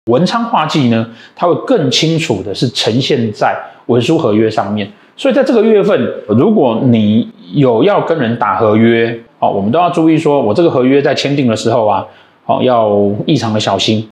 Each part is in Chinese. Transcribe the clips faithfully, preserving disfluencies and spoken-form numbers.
文昌化忌呢，它会更清楚的是呈现在文书合约上面。所以在这个月份，如果你有要跟人打合约，哦，我们都要注意说，我这个合约在签订的时候啊，哦，要异常的小心。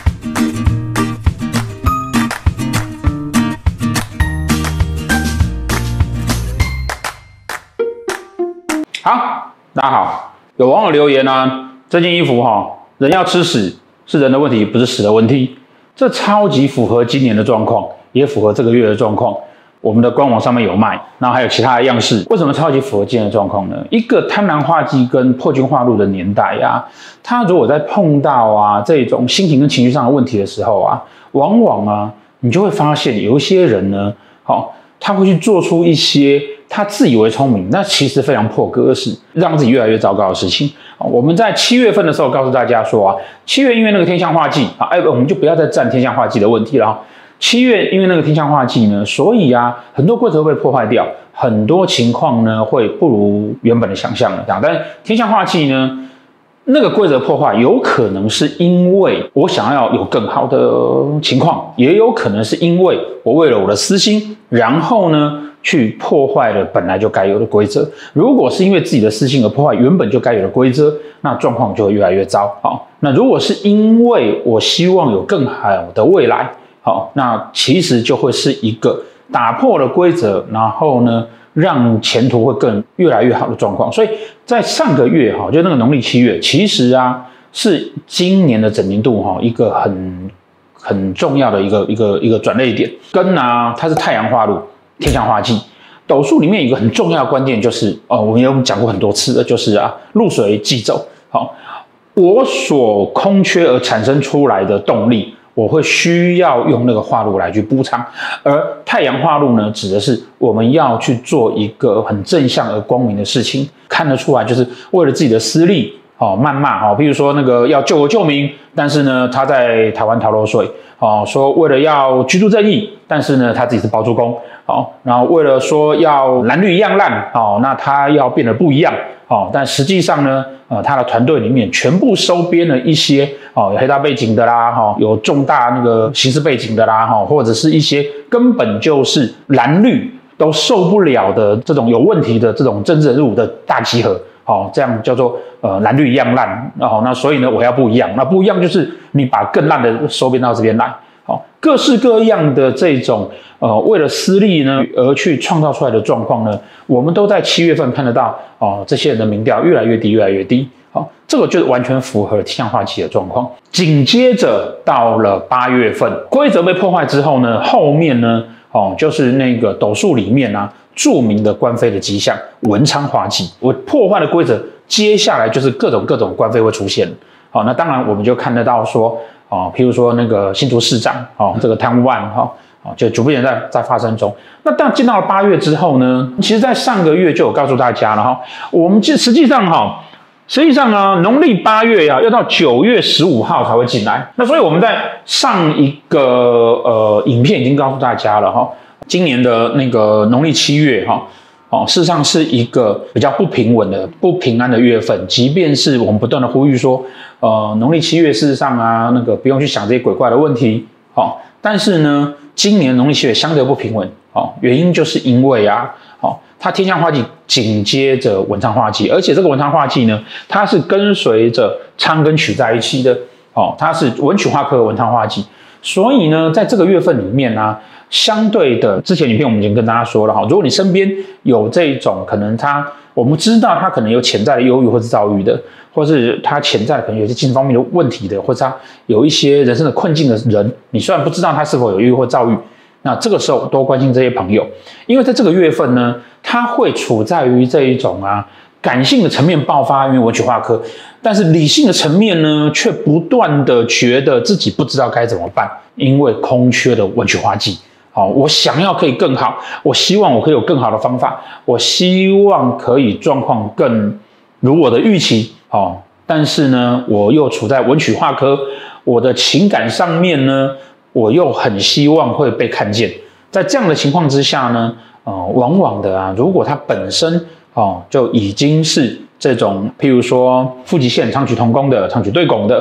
好，大家好，有网友留言啊，这件衣服哈、哦，人要吃屎是人的问题，不是屎的问题，这超级符合今年的状况，也符合这个月的状况。我们的官网上面有卖，然后还有其他的样式。为什么超级符合今年的状况呢？一个贪狼化忌跟破军化禄的年代啊，他如果在碰到啊这种心情跟情绪上的问题的时候啊，往往啊你就会发现有一些人呢，好、哦，他会去做出一些他自以为聪明，那其实非常破格的事，让自己越来越糟糕的事情。我们在七月份的时候告诉大家说啊，七月因为那个天象化忌啊，哎，我们就不要再占天象化忌的问题了。七月因为那个天象化忌呢，所以啊，很多规则会被破坏掉，很多情况呢会不如原本的想象的这样。但天象化忌呢，那个规则破坏有可能是因为我想要有更好的情况，也有可能是因为我为了我的私心，然后呢去破坏了本来就该有的规则。如果是因为自己的私心而破坏原本就该有的规则，那状况就会越来越糟。好，那如果是因为我希望有更好的未来，好，那其实就会是一个打破了规则，然后呢，让前途会更越来越好的状况。所以在上个月哈，就那个农历七月，其实啊是今年的整年度哈一个很很重要的一个一个一个转捩点。庚啊，它是太阳化禄，天象化忌。斗数里面有一个很重要的观念，就是哦，我们有讲过很多次的，就是啊，禄水忌走。好，我所空缺而产生出来的动力，我会需要用那个化禄来去补偿，而太阳化禄呢，指的是我们要去做一个很正向而光明的事情，看得出来就是为了自己的私利，哦，谩骂哦，比如说那个要救国救民，但是呢他在台湾逃漏税，哦，说为了要居住正义，但是呢他自己是包租公，哦，然后为了说要蓝绿一样烂，哦，那他要变得不一样，哦，但实际上呢，呃，他的团队里面全部收编了一些哦有黑道背景的啦，哈、哦，有重大那个刑事背景的啦，哈、哦，或者是一些根本就是蓝绿都受不了的这种有问题的这种政治人物的大集合，好、哦，这样叫做呃蓝绿一样烂，哦，那所以呢我要不一样，那不一样就是你把更烂的收编到这边来。好，各式各样的这种呃，为了私利呢而去创造出来的状况呢，我们都在七月份看得到哦、呃，这些人的民调越来越低，越来越低。好，这个就完全符合天象化忌的状况。紧接着到了八月份，规则被破坏之后呢，后面呢，哦，就是那个斗数里面啊著名的官非的迹象，文昌化忌。我破坏的规则，接下来就是各种各种官非会出现。好，那当然我们就看得到说。哦，譬如说那个新竹市长，哦，这个贪污案，哈、哦，就逐步在在发生中。那当进到了八月之后呢，其实在上个月就有告诉大家了哈，我们实实际上哈，实际上呢，农历八月呀、啊，要到九月十五号才会进来。那所以我们在上一个呃影片已经告诉大家了哈，今年的那个农历七月哈。哦，事实上是一个比较不平稳的、不平安的月份。即便是我们不断的呼吁说，呃，农历七月事实上啊，那个不用去想这些鬼怪的问题。哦，但是呢，今年农历七月相对不平稳。哦，原因就是因为啊，哦，它天象化忌紧接着文昌化忌，而且这个文昌化忌呢，它是跟随着昌跟曲在一起的。哦，它是文曲化科的文昌化忌，所以呢，在这个月份里面呢、啊。相对的，之前影片我们已经跟大家说了哈，如果你身边有这种可能他，我们知道他可能有潜在的忧郁或是躁郁的，或是他潜在的可能有些精神方面的问题的，或者他有一些人生的困境的人，你虽然不知道他是否有忧郁或躁郁，那这个时候多关心这些朋友，因为在这个月份呢，他会处在于这一种啊感性的层面爆发，因为文曲化科，但是理性的层面呢，却不断的觉得自己不知道该怎么办，因为空缺的文曲化忌。好，我想要可以更好，我希望我可以有更好的方法，我希望可以状况更如我的预期。好，但是呢，我又处在文曲化科，我的情感上面呢，我又很希望会被看见。在这样的情况之下呢，呃，往往的啊，如果它本身哦就已经是这种，譬如说父极线、昌曲同宫的、昌曲对拱的。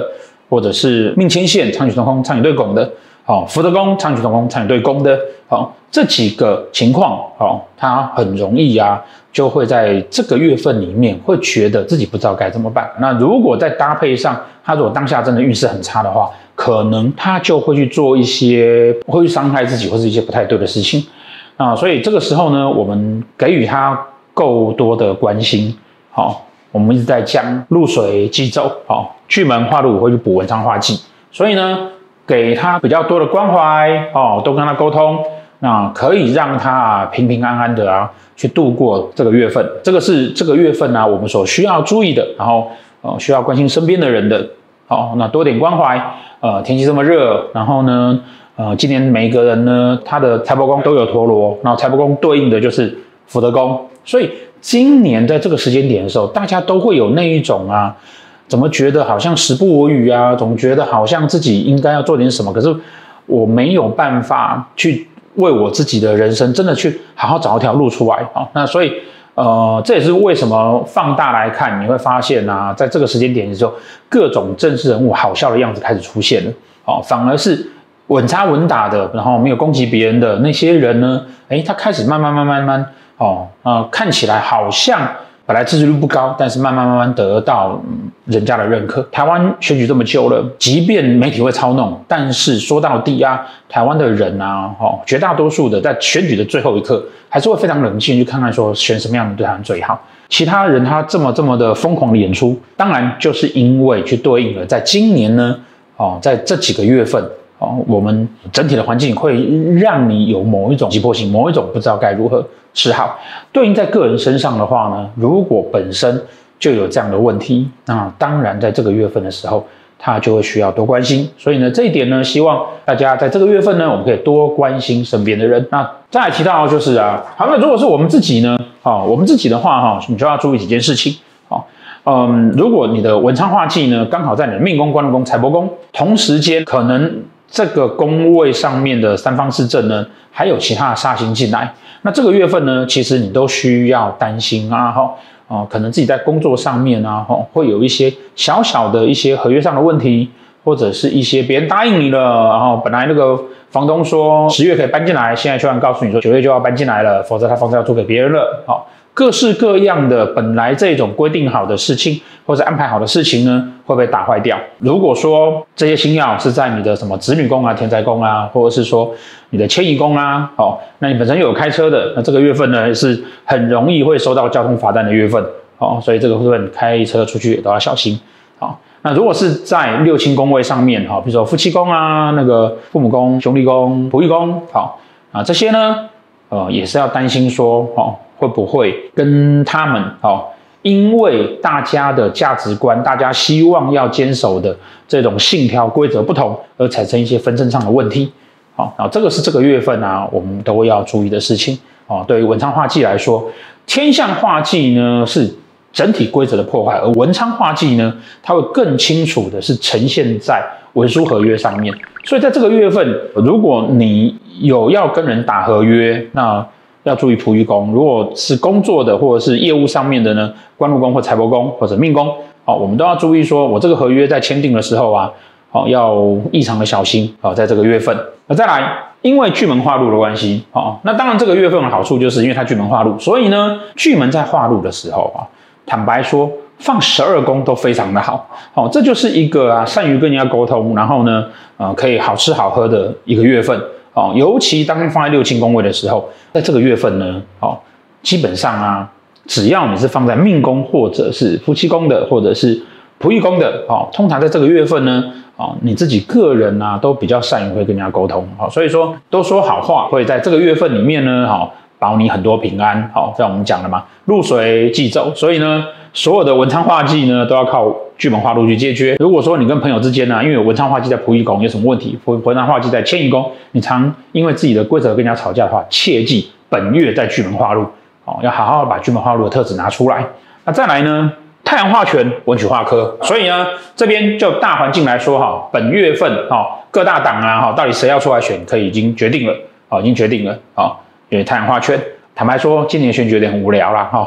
或者是命迁线昌曲同空、昌曲对拱的，好、哦，福德宫昌曲同空、昌曲对宫的，好、哦，这几个情况，哦，它很容易啊，就会在这个月份里面会觉得自己不知道该怎么办。那如果再搭配上他如果当下真的运势很差的话，可能他就会去做一些会去伤害自己或是一些不太对的事情啊。所以这个时候呢，我们给予他够多的关心，好、哦，我们一直在讲入水忌走，好、哦，巨门化禄会去补文昌化忌，所以呢。给他比较多的关怀哦，多跟他沟通，那可以让他啊平平安安的啊去度过这个月份。这个是这个月份啊我们所需要注意的，然后呃需要关心身边的人的。好、哦，那多点关怀。呃，天气这么热，然后呢，呃，今年每一个人呢他的财帛宫都有陀螺，然后财帛宫对应的就是福德宫，所以今年在这个时间点的时候，大家都会有那一种啊。怎么觉得好像时不我与啊？总觉得好像自己应该要做点什么，可是我没有办法去为我自己的人生真的去好好找一条路出来啊、哦。那所以呃，这也是为什么放大来看，你会发现啊，在这个时间点的时候，各种政治人物好笑的样子开始出现了。哦，反而是稳扎稳打的，然后没有攻击别人的那些人呢，哎，他开始慢慢慢慢慢哦，呃，看起来好像。本来支持率不高，但是慢慢慢慢得到、嗯、人家的认可。台湾选举这么久了，即便媒体会操弄，但是说到底啊，台湾的人啊，哦，绝大多数的在选举的最后一刻，还是会非常冷静去看看说选什么样的对他们最好。其他人他这么这么的疯狂的演出，当然就是因为去对应了，在今年呢，哦，在这几个月份。哦，我们整体的环境会让你有某一种急迫性，某一种不知道该如何是好。对应在个人身上的话呢，如果本身就有这样的问题，那当然在这个月份的时候，他就会需要多关心。所以呢，这一点呢，希望大家在这个月份呢，我们可以多关心身边的人。那再来提到就是啊，好，那如果是我们自己呢，哦，我们自己的话哈，你就要注意几件事情。哦，嗯，如果你的文昌化忌呢，刚好在你的命宫、官禄宫、财帛宫，同时间可能。这个宫位上面的三方四正呢，还有其他的煞星进来。那这个月份呢，其实你都需要担心啊，哈，哦，可能自己在工作上面啊，哈，会有一些小小的一些合约上的问题，或者是一些别人答应你了，然后本来那个房东说十月可以搬进来，现在突然告诉你说九月就要搬进来了，否则他房子要租给别人了，好。各式各样的本来这种规定好的事情或者安排好的事情呢，会被打坏掉。如果说这些星曜是在你的什么子女宫啊、田宅宫啊，或者是说你的迁移宫啊，哦，那你本身又有开车的，那这个月份呢是很容易会收到交通罚单的月份，哦，所以这个部分开车出去也都要小心。好，那如果是在六亲宫位上面，哈，比如说夫妻宫啊、那个父母宫、兄弟宫、仆役宫，好啊，这些呢，呃，也是要担心说，哦。会不会跟他们哦，因为大家的价值观、大家希望要坚守的这种信条规则不同，而产生一些纷争上的问题？好，然后这个是这个月份啊，我们都要注意的事情哦。对于文昌化忌来说，天象化忌呢是整体规则的破坏，而文昌化忌呢，它会更清楚的是呈现在文书合约上面。所以在这个月份，如果你有要跟人打合约，那要注意仆役宫，如果是工作的或者是业务上面的呢，官禄宫或财帛宫或者命宫，好，我们都要注意说，我这个合约在签订的时候啊，好，要异常的小心，好，在这个月份。那再来，因为巨门化禄的关系，好，那当然这个月份的好处就是因为它巨门化禄，所以呢，巨门在化禄的时候啊，坦白说，放十二宫都非常的好，好，这就是一个啊善于跟人家沟通，然后呢，呃，可以好吃好喝的一个月份。哦，尤其当放在六亲宫位的时候，在这个月份呢，哦，基本上啊，只要你是放在命宫或者是夫妻宫的，或者是仆役宫的，哦，通常在这个月份呢，哦，你自己个人啊，都比较善于会跟人家沟通，好、哦，所以说都说好话，会在这个月份里面呢，好、哦，保你很多平安，好、哦，像我们讲的嘛，入水忌走，所以呢，所有的文昌化忌呢，都要靠巨门化禄去解决。如果说你跟朋友之间呢、啊，因为有文昌化忌在仆役宫有什么问题，文昌化忌在迁移宫，你常因为自己的规则跟人家吵架的话，切记本月在巨门化禄，哦，要好好把巨门化禄的特质拿出来。那再来呢，太阳化权，文曲化科，所以呢，这边就大环境来说哈，本月份哈各大党啊哈，到底谁要出来选，可以已经决定了，哦，已经决定了，哦，因为太阳化权，坦白说，今年选举有点很无聊啦哈。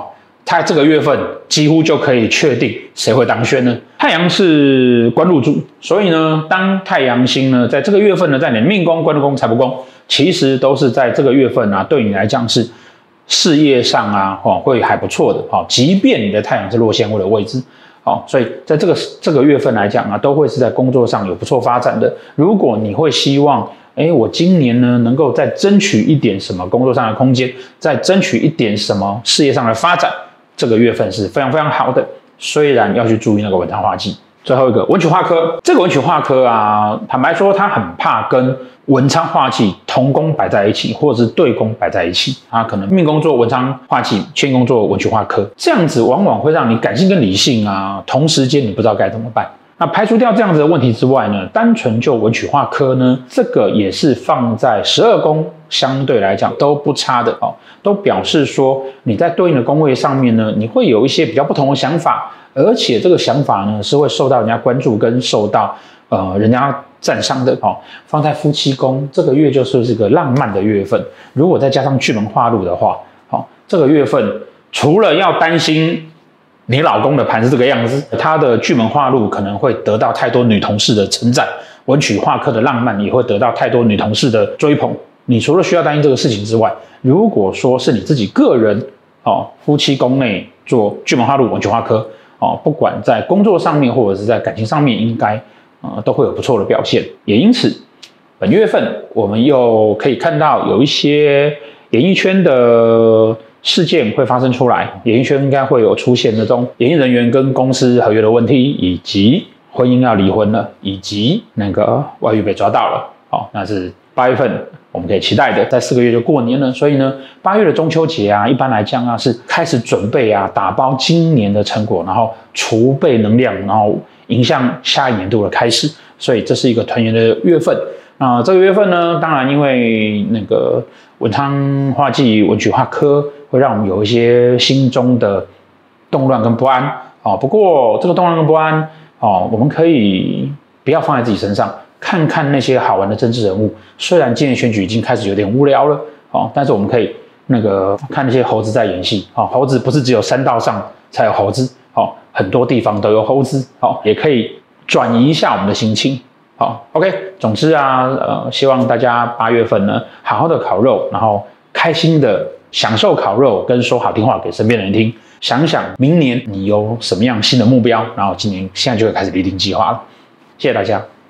它这个月份几乎就可以确定谁会当选呢？太阳是官禄主，所以呢，当太阳星呢在这个月份呢，在你的命宫、官禄宫、财帛宫，其实都是在这个月份啊，对你来讲是事业上啊，哦，会还不错的，哦，即便你的太阳是落陷位的位置。好，所以在这个这个月份来讲啊，都会是在工作上有不错发展的。如果你会希望，哎，我今年呢能够再争取一点什么工作上的空间，再争取一点什么事业上的发展，这个月份是非常非常好的。虽然要去注意那个文昌化忌。最后一个文曲化科，这个文曲化科啊，坦白说，他很怕跟文昌化忌同宫摆在一起，或者是对宫摆在一起。他可能命宫做文昌化忌，迁宫做文曲化科，这样子往往会让你感性跟理性啊，同时间你不知道该怎么办。那排除掉这样子的问题之外呢，单纯就文曲化科呢，这个也是放在十二宫，相对来讲都不差的哦，都表示说你在对应的宫位上面呢，你会有一些比较不同的想法。而且这个想法呢，是会受到人家关注跟受到呃人家赞赏的哦。放在夫妻宫，这个月就是这个浪漫的月份。如果再加上巨门化禄的话，哦，这个月份除了要担心你老公的盘是这个样子，他的巨门化禄可能会得到太多女同事的称赞，文曲化科的浪漫也会得到太多女同事的追捧。你除了需要担心这个事情之外，如果说是你自己个人哦，夫妻宫内做巨门化禄、文曲化科。哦，不管在工作上面或者是在感情上面，应该呃都会有不错的表现。也因此，本月份我们又可以看到有一些演艺圈的事件会发生出来，演艺圈应该会有出现那种演艺人员跟公司合约的问题，以及婚姻要离婚了，以及那个外遇被抓到了。好，那是八月份我们可以期待的，在四个月就过年了，所以呢，八月的中秋节啊，一般来讲啊是开始准备啊，打包今年的成果，然后储备能量，然后迎向下一年度的开始，所以这是一个团圆的月份。那、呃、这个月份呢，当然因为那个文昌化忌、文曲化科，会让我们有一些心中的动乱跟不安哦。不过这个动乱跟不安哦，我们可以不要放在自己身上。看看那些好玩的政治人物，虽然今年选举已经开始有点无聊了，哦，但是我们可以那个看那些猴子在演戏，哦，猴子不是只有山道上才有猴子，哦，很多地方都有猴子，哦，也可以转移一下我们的心情，好 ，OK， 总之啊，呃，希望大家八月份呢，好好的烤肉，然后开心的享受烤肉，跟说好听话给身边的人听，想想明年你有什么样新的目标，然后今年现在就会开始立定计划了，谢谢大家。